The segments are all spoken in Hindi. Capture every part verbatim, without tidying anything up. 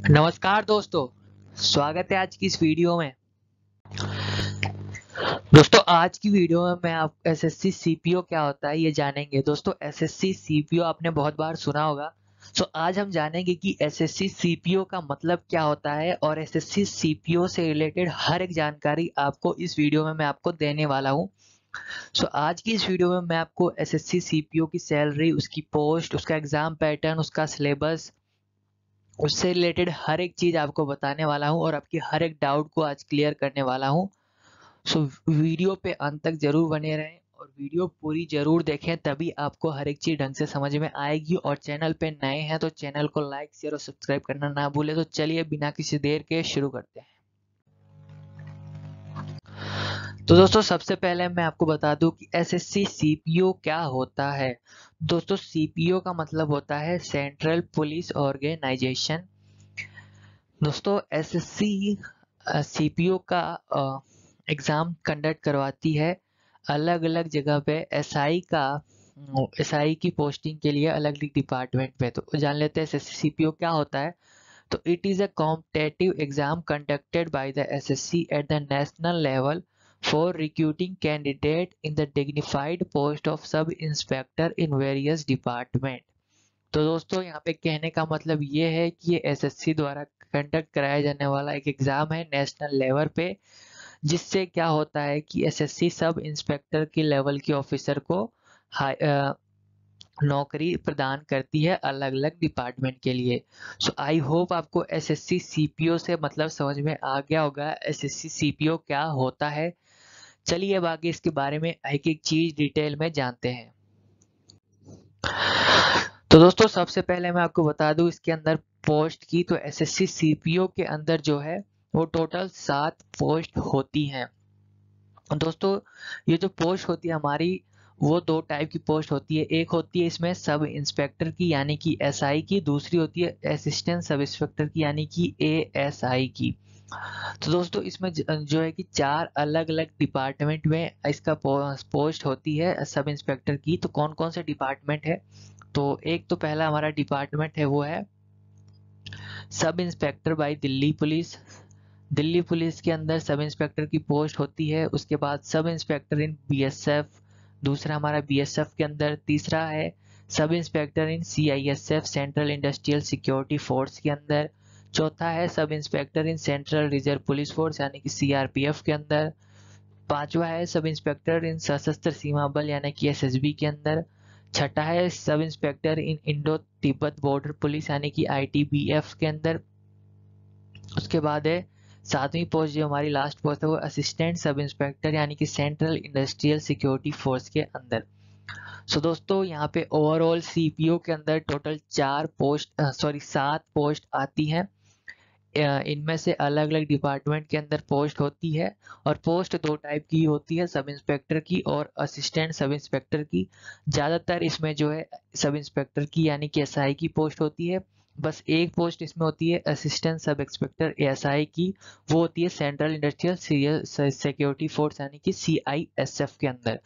नमस्कार दोस्तों, स्वागत है आज की इस वीडियो में। दोस्तों आज की वीडियो में मैं आप एसएससी सीपीओ क्या होता है ये जानेंगे। दोस्तों एसएससी सीपीओ आपने बहुत बार सुना होगा। सो आज हम जानेंगे कि एसएससी सीपीओ का मतलब क्या होता है और एसएससी सीपीओ से रिलेटेड हर एक जानकारी आपको इस वीडियो में मैं आपको देने वाला हूँ। सो आज की इस वीडियो में मैं आपको एसएससी सीपीओ की सैलरी, उसकी पोस्ट, उसका एग्जाम पैटर्न, उसका सिलेबस, उससे रिलेटेड हर एक चीज आपको बताने वाला हूं और आपकी हर एक डाउट को आज क्लियर करने वाला हूं। सो वीडियो पे अंत तक जरूर बने रहें और वीडियो पूरी जरूर देखें, तभी आपको हर एक चीज ढंग से समझ में आएगी। और चैनल पे नए हैं तो चैनल को लाइक, शेयर और सब्सक्राइब करना ना भूले। तो चलिए बिना किसी देर के शुरू करते हैं। तो दोस्तों सबसे पहले मैं आपको बता दूं कि एसएससी सीपीओ क्या होता है। दोस्तों सीपीओ का मतलब होता है सेंट्रल पुलिस ऑर्गेनाइजेशन। दोस्तों एसएससी सीपीओ का एग्जाम कंडक्ट करवाती है अलग अलग जगह पे। एसआई का एसआई की पोस्टिंग के लिए अलग अलग डिपार्टमेंट में। तो जान लेते हैं एसएससी सीपीओ क्या होता है। तो it is a competitive exam conducted by the SSC at the national level for recruiting candidate in the dignified post of sub inspector in various department. तो दोस्तों यहाँ पे कहने का मतलब ये है कि ये एसएससी द्वारा कंडक्ट कराया जाने वाला एक एग्जाम है नेशनल लेवल पे, जिससे क्या होता है कि एसएससी सब इंस्पेक्टर की लेवल के ऑफिसर को अ, नौकरी प्रदान करती है अलग अलग डिपार्टमेंट के लिए। सो आई होप आपको एसएससी सीपीओ से मतलब समझ में आ गया होगा एसएससी सीपीओ क्या होता है। चलिए अब आगे इसके बारे में एक एक चीज डिटेल में जानते हैं। तो दोस्तों सबसे पहले मैं आपको बता दूं इसके अंदर पोस्ट की। तो एसएससी सीपीओ के अंदर जो है वो टोटल सात पोस्ट होती हैं। दोस्तों ये जो पोस्ट होती है हमारी, वो दो टाइप की पोस्ट होती है। एक होती है इसमें सब इंस्पेक्टर की यानी कि एसआई की, दूसरी होती है असिस्टेंट सब इंस्पेक्टर की यानी कि एएसआई की। तो दोस्तों इसमें जो है कि चार अलग अलग डिपार्टमेंट में इसका पोस्ट होती है सब इंस्पेक्टर की। तो कौन कौन से डिपार्टमेंट है? तो एक तो पहला हमारा डिपार्टमेंट है वो है sub inspector by Delhi police. Delhi police के अंदर सब इंस्पेक्टर की पोस्ट होती है। उसके बाद सब इंस्पेक्टर इन बीएसएफ, दूसरा हमारा बीएसएफ के अंदर। तीसरा है sub inspector in CISF central industrial security force के अंदर। चौथा है sub inspector in central reserve police force यानी कि सीआरपीएफ के अंदर। पांचवा है सब इंस्पेक्टर इन सशस्त्र सीमा बल यानी कि एसएसबी के अंदर। छठा है sub inspector in Indo Tibet border police यानी कि आईटीबीएफ के अंदर। उसके बाद है सातवीं पोस्ट जो हमारी लास्ट पोस्ट है वो असिस्टेंट सब इंस्पेक्टर यानी कि सेंट्रल इंडस्ट्रियल सिक्योरिटी फोर्स के अंदर। सो so, दोस्तों यहाँ पे ओवरऑल सीपीओ के अंदर टोटल चार पोस्ट सॉरी सात पोस्ट आती हैं। इनमें से अलग अलग डिपार्टमेंट के अंदर पोस्ट होती है और पोस्ट दो टाइप की होती है, सब इंस्पेक्टर की और असिस्टेंट सब इंस्पेक्टर की। ज़्यादातर इसमें जो है सब इंस्पेक्टर की यानी कि एसआई की पोस्ट होती है। बस एक पोस्ट इसमें होती है असिस्टेंट सब इंस्पेक्टर एएसआई की, वो होती है सेंट्रल इंडस्ट्रियल सिक्योरिटी फोर्स यानी कि सीआईएसएफ के अंदर।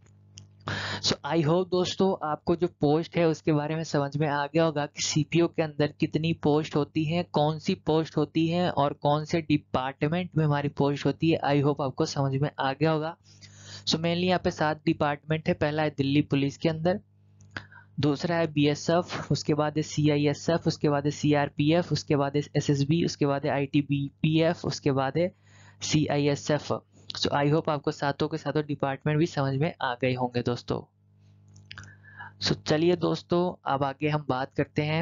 सो आई होप दोस्तों आपको जो पोस्ट है उसके बारे में समझ में आ गया होगा कि सीपीओ के अंदर कितनी पोस्ट होती हैं, कौन सी पोस्ट होती हैं और कौन से डिपार्टमेंट में हमारी पोस्ट होती है। आई होप आपको समझ में आ गया होगा। सो मेनली यहाँ पे सात डिपार्टमेंट है। पहला है दिल्ली पुलिस के अंदर, दूसरा है बीएसएफ, उसके बाद है सीआईएसएफ, उसके बाद है सीआरपीएफ, उसके बाद है एसएसबी, उसके बाद है आईटीबीपीएफ, उसके बाद है सीआईएसएफ। सो आई होप आपको सातों के सातों डिपार्टमेंट भी समझ में आ गए होंगे दोस्तों। सो so, चलिए दोस्तों अब आगे हम बात करते हैं।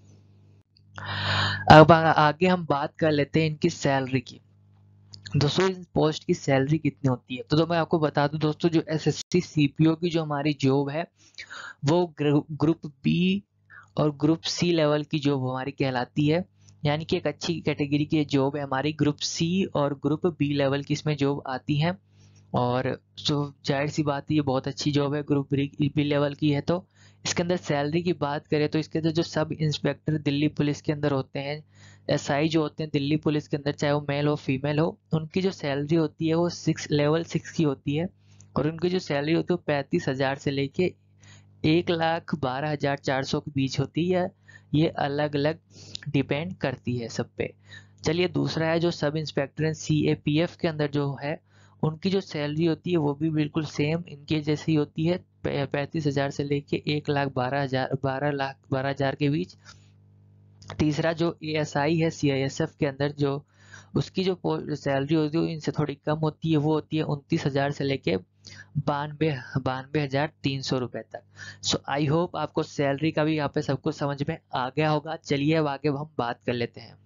अब आ, आगे हम बात कर लेते हैं इनकी सैलरी की। दोस्तों इस पोस्ट की सैलरी कितनी होती है? तो, तो मैं आपको बता दूं दोस्तों, जो एसएससी सीपीओ की जो हमारी जॉब है वो ग्रुप बी और ग्रुप सी लेवल की जॉब हमारी कहलाती है। यानी कि एक अच्छी कैटेगरी की जॉब है हमारी। ग्रुप सी और ग्रुप बी लेवल की इसमें जॉब आती है और जो जाहिर सी बात है ये बहुत अच्छी जॉब है, ग्रुप बी लेवल की है। तो इसके अंदर सैलरी की बात करें तो इसके अंदर जो सब इंस्पेक्टर दिल्ली पुलिस के अंदर होते हैं, एसआई जो होते हैं दिल्ली पुलिस के अंदर, चाहे वो मेल हो फीमेल हो, उनकी जो सैलरी होती है वो सिक्स लेवल सिक्स की होती है। और उनकी जो सैलरी होती है वो पैंतीस हजार से लेके एक लाख बारह हजार चार सौ के बीच होती है। ये अलग अलग डिपेंड करती है सब पे। चलिए दूसरा है जो sub inspector and C A P F के अंदर जो है उनकी जो सैलरी होती है वो भी बिल्कुल सेम इनके जैसी होती है, पैंतीस हजार से लेके एक लाख बारह हजार बारह लाख बारह हजार के बीच। तीसरा जो ए एस आई है सी आई एस एफ के अंदर जो उसकी जो सैलरी होती है इनसे थोड़ी कम होती है, वो होती है उनतीस हजार से लेके बानवे बानवे हजार तीन सौ रुपए तक। सो आई होप आपको सैलरी का भी यहाँ पे सब कुछ समझ में आ गया होगा। चलिए अब आगे हम बात कर लेते हैं।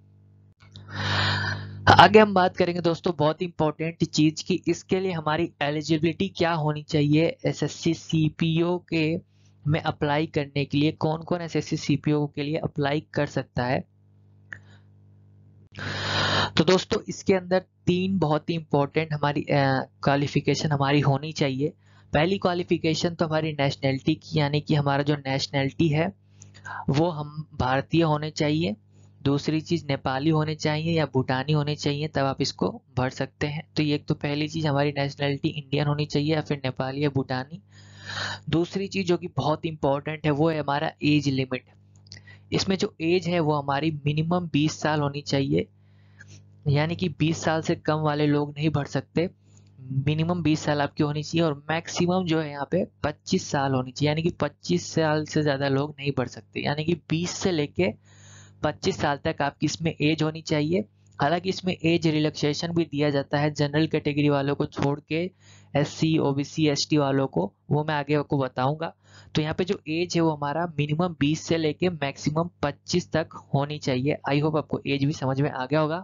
आगे हम बात करेंगे दोस्तों बहुत इंपॉर्टेंट चीज की, इसके लिए हमारी एलिजिबिलिटी क्या होनी चाहिए S S C C P O के में अप्लाई करने के लिए। कौन कौन S S C C P O के लिए अप्लाई कर सकता है। तो दोस्तों इसके अंदर तीन बहुत ही इंपॉर्टेंट हमारी क्वालिफिकेशन हमारी होनी चाहिए। पहली क्वालिफिकेशन तो हमारी नेशनैलिटी की, यानी कि हमारा जो नेशनैलिटी है वो हम भारतीय होने चाहिए। दूसरी चीज नेपाली होने चाहिए या भूटानी होने चाहिए, तब आप इसको भर सकते हैं। तो ये एक तो पहली चीज हमारी नेशनैलिटी इंडियन होनी चाहिए या फिर नेपाली या भूटानी। दूसरी चीज जो कि बहुत इंपॉर्टेंट है वो है हमारा एज लिमिट। इसमें जो एज है वो हमारी मिनिमम बीस साल होनी चाहिए, यानी कि बीस साल से कम वाले लोग नहीं भर सकते। मिनिमम बीस साल आपकी होनी चाहिए और मैक्सिमम जो है यहाँ पे पच्चीस साल होनी चाहिए, यानी कि पच्चीस साल से ज्यादा लोग नहीं भर सकते। यानी कि बीस से लेके पच्चीस साल तक आपकी इसमें एज होनी चाहिए। हालांकि इसमें एज रिलैक्सेशन भी दिया जाता है जनरल कैटेगरी वालों को छोड़ के, S C O B C S T वालों को, वो मैं आगे आपको बताऊंगा। तो यहाँ पे जो एज है वो हमारा मिनिमम बीस से लेके मैक्सिमम पच्चीस तक होनी चाहिए। आई होप आपको एज भी समझ में आ गया होगा।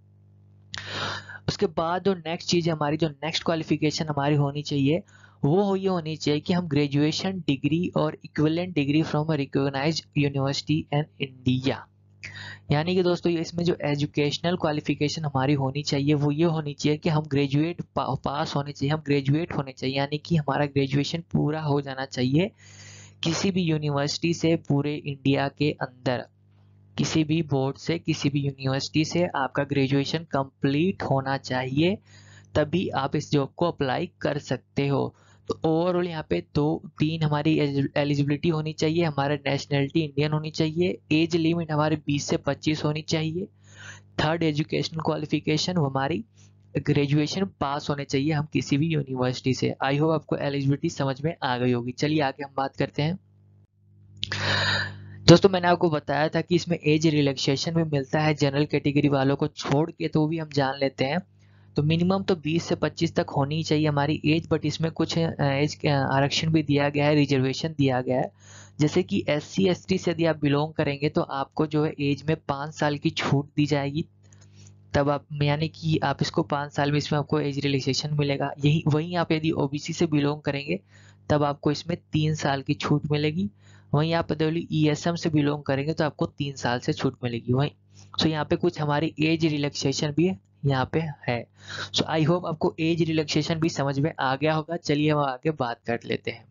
उसके बाद जो नेक्स्ट चीज है हमारी, जो नेक्स्ट क्वालिफिकेशन हमारी होनी चाहिए वो ये होनी चाहिए कि हम ग्रेजुएशन डिग्री और equivalent degree from a recognised university in India. यानी कि दोस्तों इसमें जो एजुकेशनल क्वालिफिकेशन हमारी होनी चाहिए वो ये होनी चाहिए कि हम ग्रेजुएट पा, पास होने चाहिए, हम ग्रेजुएट होने चाहिए, यानी कि हमारा ग्रेजुएशन पूरा हो जाना चाहिए किसी भी यूनिवर्सिटी से पूरे इंडिया के अंदर। किसी भी बोर्ड से, किसी भी यूनिवर्सिटी से आपका ग्रेजुएशन कंप्लीट होना चाहिए, तभी आप इस जॉब को अप्लाई कर सकते हो। तो ओवरऑल यहाँ पे दो तीन हमारी एलिजिबिलिटी होनी चाहिए, हमारा नेशनैलिटी इंडियन होनी चाहिए, एज लिमिट हमारे बीस से पच्चीस होनी चाहिए, थर्ड एजुकेशनल क्वालिफिकेशन हमारी ग्रेजुएशन पास होने चाहिए हम किसी भी यूनिवर्सिटी से। आई होप आपको एलिजिबिलिटी समझ में आ गई होगी। चलिए आगे हम बात करते हैं। दोस्तों मैंने आपको बताया था कि इसमें एज रिलैक्सेशन भी मिलता है जनरल कैटेगरी वालों को छोड़ के, तो भी हम जान लेते हैं। तो मिनिमम तो बीस से पच्चीस तक होनी चाहिए हमारी एज, बट इसमें कुछ एज आरक्षण भी दिया गया है, रिजर्वेशन दिया गया है। जैसे कि एस सी एस टी से यदि आप बिलोंग करेंगे तो आपको जो है एज में पाँच साल की छूट दी जाएगी, तब आप, यानी कि आप इसको पाँच साल में इसमें आपको एज रिलैक्सेशन मिलेगा। यही वहीं आप यदि ओ बी सी से बिलोंग करेंगे तब आपको इसमें तीन साल की छूट मिलेगी। वहीं आप यदि ई एस एम से बिलोंग करेंगे तो आपको तीन साल से छूट मिलेगी। वहीं सो यहाँ पे कुछ हमारी एज रिलैक्सेशन भी यहाँ पे है। सो आई होप आपको एज रिलैक्सेशन भी समझ में आ गया होगा। चलिए हम आगे बात कर लेते हैं।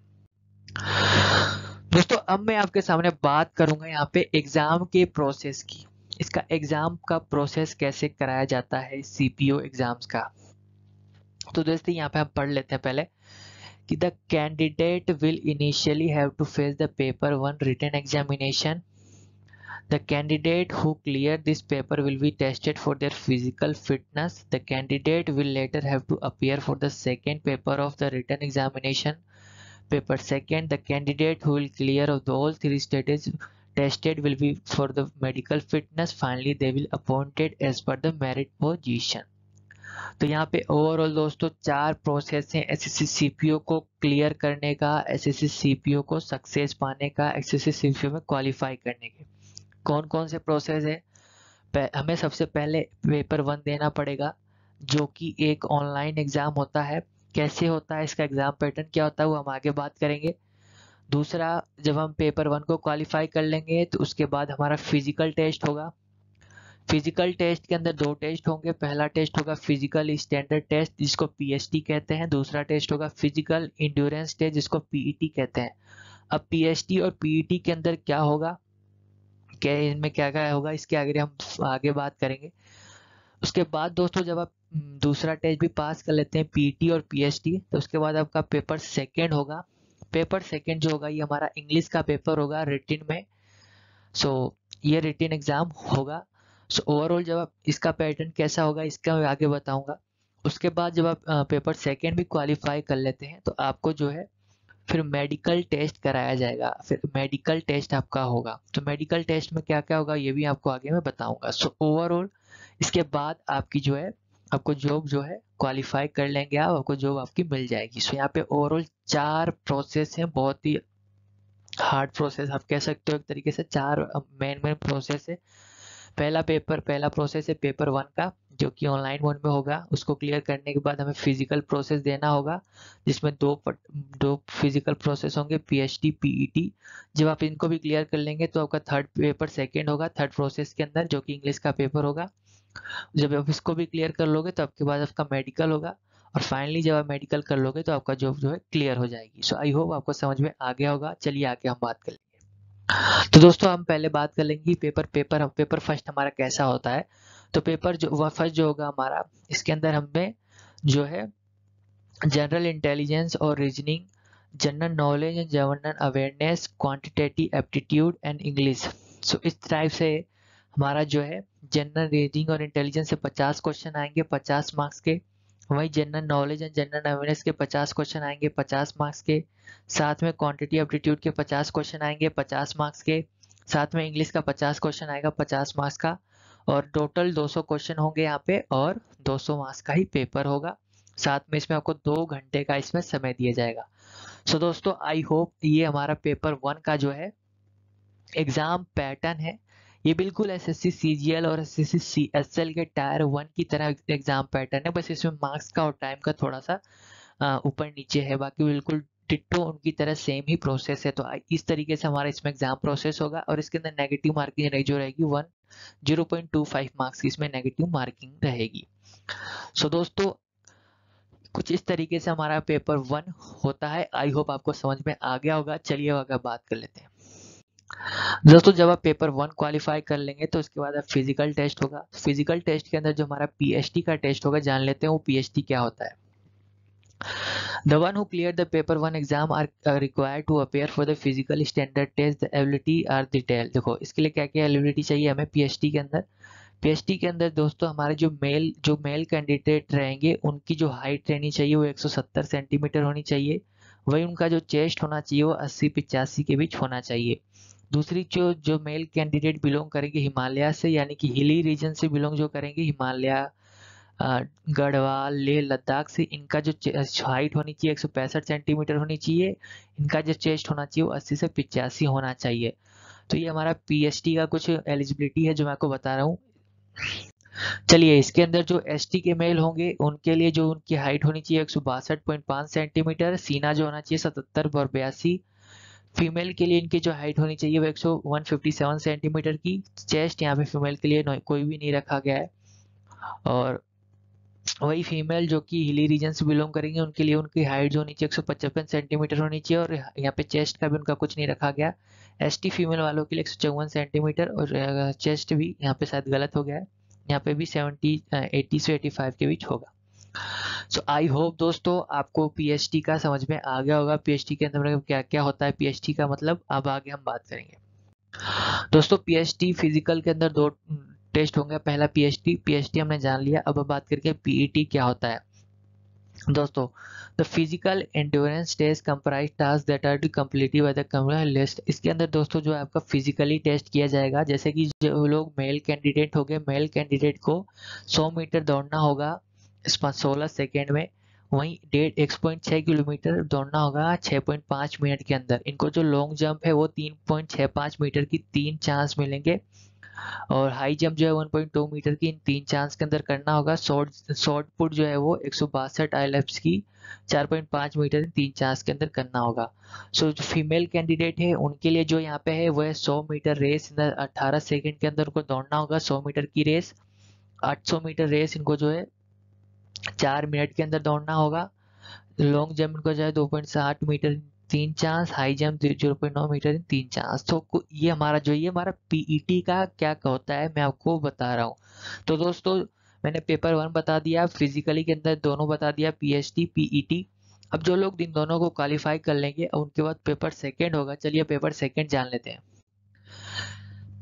दोस्तों अब मैं आपके सामने बात करूंगा यहाँ पे एग्जाम के प्रोसेस की। इसका एग्जाम का प्रोसेस कैसे कराया जाता है सी पी ओ एग्जाम्स का। तो दोस्तों यहाँ पे हम पढ़ लेते हैं पहले कि the candidate will initially have to face the paper one written examination. The candidate who clear this paper will be tested for their physical fitness. The candidate will later have to appear for the second paper of the written examination. Paper second, the candidate who will clear of all three stages tested will be for the medical fitness. Finally, they will appointed as per the merit position. तो यहाँ पे ओवरऑल दोस्तों चार प्रोसेस हैं S S C C P O को क्लियर करने का, S S C C P O को सक्सेस पाने का, S S C C P O में क्वालिफाई करने के। कौन कौन से प्रोसेस है। हमें सबसे पहले पेपर वन देना पड़ेगा जो कि एक ऑनलाइन एग्जाम होता है। कैसे होता है, इसका एग्जाम पैटर्न क्या होता है वो हम आगे बात करेंगे। दूसरा, जब हम पेपर वन को क्वालिफाई कर लेंगे तो उसके बाद हमारा फिजिकल टेस्ट होगा। फिजिकल टेस्ट के अंदर दो टेस्ट होंगे। पहला टेस्ट होगा फिजिकल स्टैंडर्ड टेस्ट जिसको पी एस टी कहते हैं। दूसरा टेस्ट होगा फिजिकल इंड्योरेंस टेस्ट जिसको पी ई टी कहते हैं। अब पी एस टी और पी ई टी के अंदर क्या होगा, क्या इनमें क्या क्या होगा, इसके आगे हम आगे बात करेंगे। उसके बाद दोस्तों जब आप दूसरा टेस्ट भी पास कर लेते हैं पी ई टी और पी एस टी, तो उसके बाद आपका पेपर सेकंड होगा। पेपर सेकंड जो होगा ये हमारा इंग्लिश का पेपर होगा रिटिन में। सो ये रिटेन एग्जाम होगा। सो ओवरऑल जब आप इसका पैटर्न कैसा होगा इसका मैं आगे बताऊंगा। उसके बाद जब आप पेपर सेकेंड भी क्वालिफाई कर लेते हैं तो आपको जो है फिर मेडिकल टेस्ट कराया जाएगा, फिर मेडिकल टेस्ट आपका होगा। तो मेडिकल टेस्ट में क्या क्या होगा ये भी आपको आगे मैं बताऊंगा। सो ओवरऑल इसके बाद आपकी जो है आपको जॉब जो है क्वालिफाई कर लेंगे आप, आपको जॉब आपकी मिल जाएगी। सो यहाँ पे ओवरऑल चार प्रोसेस हैं, बहुत ही हार्ड प्रोसेस आप कह सकते हो एक तरीके से। चार मेन मेन प्रोसेस है। पहला पेपर पहला प्रोसेस है पेपर वन का, जो कि ऑनलाइन मोड में होगा। उसको क्लियर करने के बाद हमें फिजिकल प्रोसेस देना होगा, जिसमें दो पट, दो फिजिकल प्रोसेस होंगे, पीएचडी पीईटी। जब आप इनको भी क्लियर कर लेंगे तो आपका थर्ड पेपर सेकंड होगा थर्ड प्रोसेस के अंदर, जो कि इंग्लिश का पेपर होगा। जब आप इसको भी क्लियर कर लोगे तो आपके बाद आपका मेडिकल होगा, और फाइनली जब आप मेडिकल कर लोगे तो आपका जॉब जो है क्लियर हो जाएगी। सो आई होप आपको समझ में आ गया होगा। चलिए आगे हम बात कर लेंगे। तो दोस्तों हम पहले बात कर लेंगे पेपर पेपर पेपर फर्स्ट हमारा कैसा होता है। तो पेपर जो वह फर्स्ट जो होगा हमारा, इसके अंदर हमें जो है जनरल इंटेलिजेंस और reasoning, general knowledge and general awareness, quantitative aptitude and English. So इस टाइप से हमारा जो है जनरल रीडिंग और इंटेलिजेंस से पचास क्वेश्चन आएंगे पचास मार्क्स के। वहीं general knowledge and general awareness के पचास क्वेश्चन आएंगे पचास मार्क्स के। साथ में क्वांटिटी एप्टीट्यूड के पचास क्वेश्चन आएंगे पचास मार्क्स के। साथ में इंग्लिश का पचास क्वेश्चन आएगा पचास मार्क्स का। और टोटल दो सौ क्वेश्चन होंगे यहाँ पे, और दो सौ मार्क्स का ही पेपर होगा। साथ में इसमें आपको दो घंटे का इसमें समय दिया जाएगा। सो दोस्तों आई होप ये हमारा पेपर वन का जो है एग्जाम पैटर्न है, ये बिल्कुल एसएससी सीजीएल और एसएससी सीएसएल के टायर वन की तरह एग्जाम पैटर्न है। बस इसमें मार्क्स का और टाइम का थोड़ा सा ऊपर नीचे है, बाकी बिल्कुल डिट्टो उनकी तरह सेम ही प्रोसेस है। तो इस तरीके से हमारा इसमें एग्जाम प्रोसेस होगा, और इसके अंदर नेगेटिव मार्किंग जो रहेगी one zero point two five marks की इसमें नेगेटिव मार्किंग रहेगी। सो दोस्तों कुछ इस तरीके से हमारा पेपर वन होता है। आई होप आपको समझ में आ गया होगा। चलिए आगे बात कर लेते हैं। दोस्तों जब आप पेपर वन क्वालिफाई कर लेंगे तो उसके बाद आप फिजिकल टेस्ट होगा। फिजिकल टेस्ट के अंदर जो हमारा पीएचडी का टेस्ट होगा, जान लेते हैं वो पीएचडी क्या होता है। The one who cleared the paper one exam are uh, required to appear for the physical standard test. The ability are detailed। देखो इसके लिए क्या क्या एलिजिबिलिटी चाहिए हमें पीएचडी के अंदर। पीएचडी के अंदर दोस्तों हमारे जो मेल जो मेल कैंडिडेट रहेंगे उनकी जो हाइट रहनी चाहिए वो एक सौ सत्तर सेंटीमीटर होनी चाहिए। वही उनका जो चेस्ट होना चाहिए वो अस्सी पिचासी के बीच होना चाहिए। दूसरी जो जो मेल कैंडिडेट बिलोंग करेंगे हिमालय से, यानी कि हिली रीजन से बिलोंग जो करेंगे, हिमालय गढ़वाल लेह लद्दाख से, इनका जो हाइट होनी चाहिए एक सौ पैंसठ सेंटीमीटर होनी चाहिए। इनका जो चेस्ट होना चाहिए वो अस्सी से पिचासी होना चाहिए। तो ये हमारा पीएचडी का कुछ एलिजिबिलिटी है जो मैं आपको बता रहा हूँ। चलिए इसके अंदर जो एसटी के मेल होंगे उनके लिए जो उनकी हाइट होनी चाहिए एक सौ बासठ पॉइंट पाँच सेंटीमीटर, सीना जो होना चाहिए सतहत्तर और बयासी। फीमेल के लिए इनकी जो हाइट होनी चाहिए वो एक सौ एक सौ सत्तावन सेंटीमीटर की। चेस्ट यहाँ पे फीमेल के लिए कोई भी नहीं रखा गया है। और वही फीमेल जो कि हिली रीजन से बिलोंग करेंगे उनके लिए उनकी हाइट जो नीचे एक सौ पचपन सेंटीमीटर होनी चाहिए, और यहाँ पे चेस्ट का भी उनका कुछ नहीं रखा गया। एसटी फीमेल वालों के लिए एक सौ चौवन सेंटीमीटर, और चेस्ट भी यहाँ पे शायद गलत हो गया है, यहाँ पे भी सेवेंटी एटी से एटी फाइव के बीच होगा। सो आई होप दोस्तों आपको पीएचडी का समझ में आ गया होगा। पीएचडी के अंदर क्या क्या होता है, पीएचडी का मतलब अब आगे हम बात करेंगे। दोस्तों पीएचडी फिजिकल के अंदर दो टेस्ट होंगे। पहला पीएचडी पीएचडी हमने जान लिया, अब बात करके पीईटी क्या होता है। दोस्तों the physical endurance test comprise task that are to complete by the community list. इसके अंदर दोस्तों जो है आपका फिजिकली टेस्ट किया जाएगा, जैसे कि जो लोग मेल कैंडिडेट हो गए, मेल कैंडिडेट को सौ मीटर दौड़ना होगा सोलह सेकेंड में। वहीं डेढ़ एक पॉइंट छः किलोमीटर दौड़ना होगा छः पॉइंट पाँच मिनट के अंदर। इनको जो लॉन्ग जंप है वो तीन पॉइंट छः पाँच मीटर की तीन चांस मिलेंगे, और हाई जंप जो है वन पॉइंट टू मीटर की इन तीन चांस के अंदर करना होगा। शॉर्ट शॉर्ट पुट जो है वो एक सौ बासठ आईएलएफ्स की चार पॉइंट पाँच मीटर इन तीन चांस के अंदर करना होगा। सो जो फीमेल कैंडिडेट है उनके लिए जो यहाँ पे है वो है सौ मीटर रेस अठारह सेकंड के अंदर उनको दौड़ना होगा। सौ मीटर की रेस, आठ सौ मीटर रेस इनको जो है चार मिनट के अंदर दौड़ना होगा। लॉन्ग जंप इनको जो है दो पॉइंट साठ मीटर तीन chance, high jump zero point नौ मीटर तीन चांस। तो ये हमारा जो ये हमारा पीईटी का क्या होता है मैं आपको बता रहा हूँ। तो दोस्तों मैंने पेपर वन बता दिया, फिजिकली के अंदर दोनों बता दिया, पीएचडी पीईटी। अब जो लोग इन दोनों को क्वालिफाई कर लेंगे उनके बाद पेपर सेकंड होगा। चलिए पेपर सेकंड जान लेते हैं।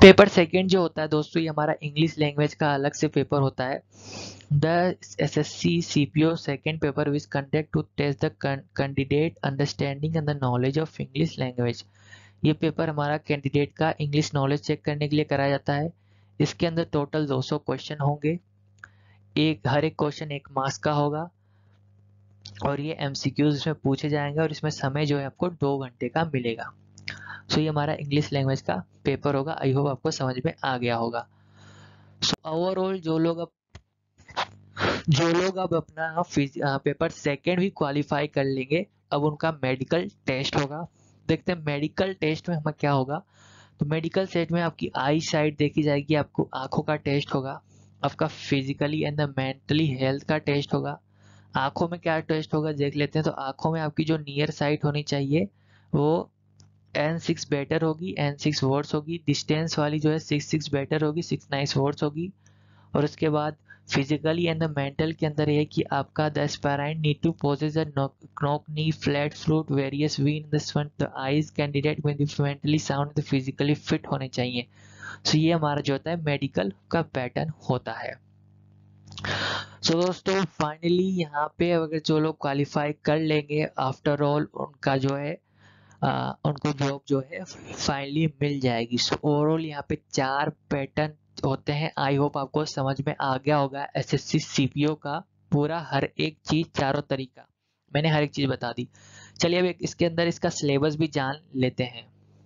पेपर सेकंड जो होता है दोस्तों, ये हमारा इंग्लिश लैंग्वेज का अलग से पेपर होता है। The S S C C P O second paper which conduct to test the candidate understanding and the knowledge of English language. ये पेपर हमारा कैंडिडेट का इंग्लिश नॉलेज चेक करने के लिए कराया जाता है। इसके अंदर टोटल दो सौ क्वेश्चन होंगे, एक हर एक क्वेश्चन एक मार्क्स का होगा और ये एमसीक्यूज इसमें पूछे जाएंगे और इसमें समय जो है आपको दो घंटे का मिलेगा। सो ये हमारा इंग्लिश लैंग्वेज का पेपर होगा। आई होप आपको समझ में आ गया होगा। सो ओवरऑल जो लोग अब जो लोग अब अपना पेपर सेकेंड भी क्वालिफाई कर लेंगे, अब उनका मेडिकल टेस्ट होगा। देखते हैं मेडिकल टेस्ट में हमें क्या होगा। तो मेडिकल सेट में आपकी आई साइट देखी जाएगी, आपको आंखों का टेस्ट होगा, आपका फिजिकली एंड मेंटली हेल्थ का टेस्ट होगा। आंखों में क्या टेस्ट होगा देख लेते हैं। तो आंखों में आपकी जो नियर साइट होनी चाहिए वो एन सिक्स बेटर होगी, एन सिक्स वर्ड्स होगी। डिस्टेंस वाली जो है सिक्स सिक्स बेटर होगी, सिक्स नाइस वर्ड्स होगी। और उसके बाद फिजिकली एंड द मेंटल के अंदर है कि आपका the aspirant need to possess a knock knee flat flute various we in the front the eyes candidate में मेंटली साउंड फिजिकली फिट होने चाहिए। सो ये हमारा जो होता है मेडिकल का पैटर्न होता है। सो so, दोस्तों फाइनली यहाँ पे अगर जो लोग क्वालिफाई कर लेंगे आफ्टर ऑल उनका जो है आ, उनको जॉब जो है फाइनली मिल जाएगी। सो ओवरऑल यहाँ पे चार पैटर्न होते हैं। आई होप आपको समझ में आ गया होगा एसएससी सीपीओ का पूरा हर एक चीज, चारों तरीका मैंने हर एक चीज बता दी। चलिए अब इसके अंदर इसका सिलेबस भी जान लेते हैं।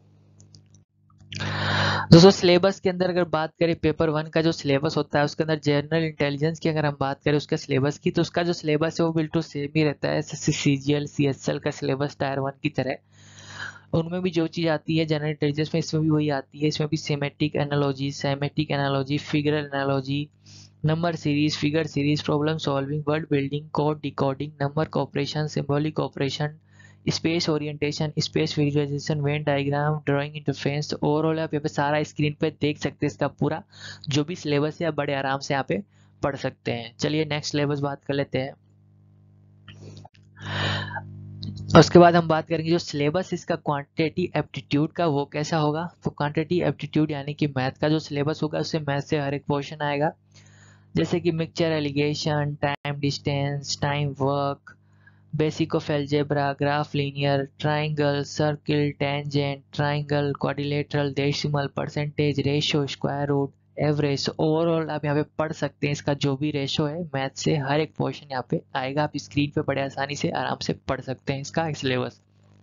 दोस्तों सिलेबस के अंदर अगर बात करें पेपर वन का जो सिलेबस होता है उसके अंदर जनरल इंटेलिजेंस की अगर हम बात करें उसके सिलेबस की, तो उसका जो सिलेबस है वो बिल्कुल सेम ही रहता है एसएससी सीजीएल सीएचएल का सिलेबस टायर वन की तरह। उनमें भी जो चीज़ आती है जनरल इंटेलिजेंस में इसमें भी वही आती है। इसमें भी semantic analogy, semantic analogy, figure analogy, number series, figure series, problem solving, word building, code decoding, number cooperation, symbolic operation, space orientation, space visualisation, Venn diagram, drawing interference. Overall आप यहाँ पे सारा स्क्रीन पे देख सकते हैं इसका पूरा जो भी सिलेबस है, आप बड़े आराम से यहाँ पे पढ़ सकते हैं। चलिए नेक्स्ट सिलेबस बात कर लेते हैं। उसके बाद हम बात करेंगे जो सिलेबस इसका क्वांटिटेटिव एप्टीट्यूड का वो कैसा होगा। तो क्वांटिटेटिव एप्टीट्यूड यानी कि मैथ का जो सिलेबस होगा उससे मैथ से हर एक क्वेश्चन आएगा, जैसे कि mixture allegation, time distance, time work, basic of algebra, graph linear, triangle, circle, tangent, triangle, quadrilateral, decimal, percentage, ratio, square root, average. Overall आप यहाँ पे पढ़ सकते हैं इसका जो भी रेशो है मैथ से हर एक क्वेश्चन यहाँ पे आएगा। आप स्क्रीन पे बड़े आसानी से आराम से पढ़ सकते हैं इसका सिलेबस।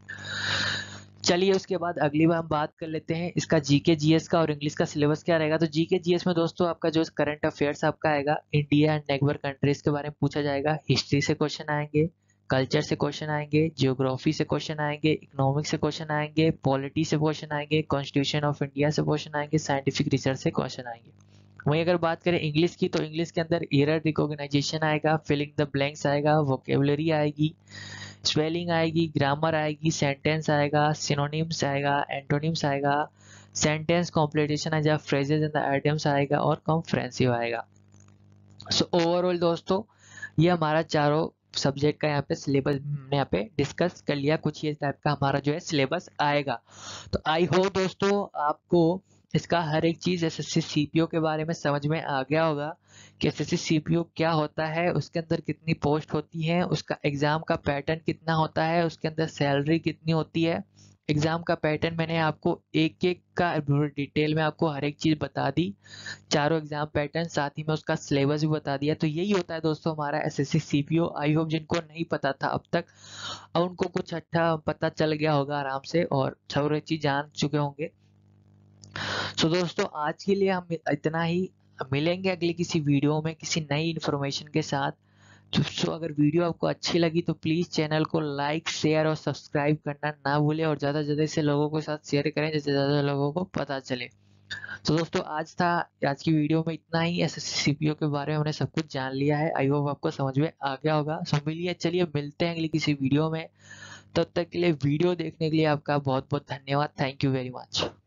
चलिए उसके बाद अगली बार हम बात कर लेते हैं इसका जीके जीएस का और इंग्लिश का सिलेबस क्या रहेगा। तो जीके जीएस में दोस्तों आपका जो करंट अफेयर्स आपका आएगा, इंडिया एंड नेबर कंट्रीज के बारे में पूछा जाएगा। हिस्ट्री से क्वेश्चन आएंगे, कल्चर से क्वेश्चन आएंगे, जियोग्राफी से क्वेश्चन आएंगे, इकोनॉमिक्स से क्वेश्चन आएंगे, पॉलिटी से क्वेश्चन आएंगे, कॉन्स्टिट्यूशन ऑफ इंडिया से क्वेश्चन आएंगे, साइंटिफिक रिसर्च से क्वेश्चन आएंगे। वहीं अगर बात करें इंग्लिश की, तो इंग्लिश के अंदर एरर रिकॉग्नाइजेशन आएगा, फिलिंग द ब्लैंक्स आएगा, वोकेबुलरी आएगी, स्पेलिंग आएगी, ग्रामर आएगी, सेंटेंस आएगा, सिनोनिम्स आएगा, एंटोनिम्स आएगा, सेंटेंस कॉम्प्लीटेशन आएगा, फ्रेजेस एंड आइटम्स आएगा और कॉन्फ्रेंसिव आएगा। सो ओवरऑल दोस्तों ये हमारा चारों सब्जेक्ट का यहाँ पे सिलेबस हमने यहाँ पे डिस्कस कर लिया। कुछ ये टाइप का हमारा जो है सिलेबस आएगा। तो आई होप दोस्तों आपको इसका हर एक चीज एसएससी सीपीओ के बारे में समझ में आ गया होगा कि एसएससी सीपीओ क्या होता है, उसके अंदर कितनी पोस्ट होती है, उसका एग्जाम का पैटर्न कितना होता है, उसके अंदर सैलरी कितनी होती है। एग्जाम का पैटर्न मैंने आपको एक एक का डिटेल में आपको हर एक चीज बता दी, चारों एग्जाम पैटर्न, साथ ही में उसका सिलेबस भी बता दिया। तो यही होता है दोस्तों हमारा एसएससी सीपीओ। आई होप जिनको नहीं पता था अब तक अब उनको कुछ अच्छा पता चल गया होगा आराम से और सारी चीज जान चुके होंगे। सो so, दोस्तों आज के लिए हम इतना ही, मिलेंगे अगले किसी वीडियो में किसी नई इन्फॉर्मेशन के साथ। तो so, अगर वीडियो आपको अच्छी लगी तो प्लीज चैनल को लाइक, शेयर और सब्सक्राइब करना ना भूलें और ज्यादा से ज्यादा इसे लोगों के साथ शेयर करें जिससे ज्यादा लोगों को पता चले। तो दोस्तों आज था आज की वीडियो में इतना ही। एसएससी सीपीओ के बारे में हमने सब कुछ जान लिया है। आई होप आपको समझ में आ गया होगा। सो मिलिए, चलिए मिलते हैं अगली किसी वीडियो में। तब तक के लिए वीडियो देखने के लिए आपका बहुत बहुत धन्यवाद। Thank you very much.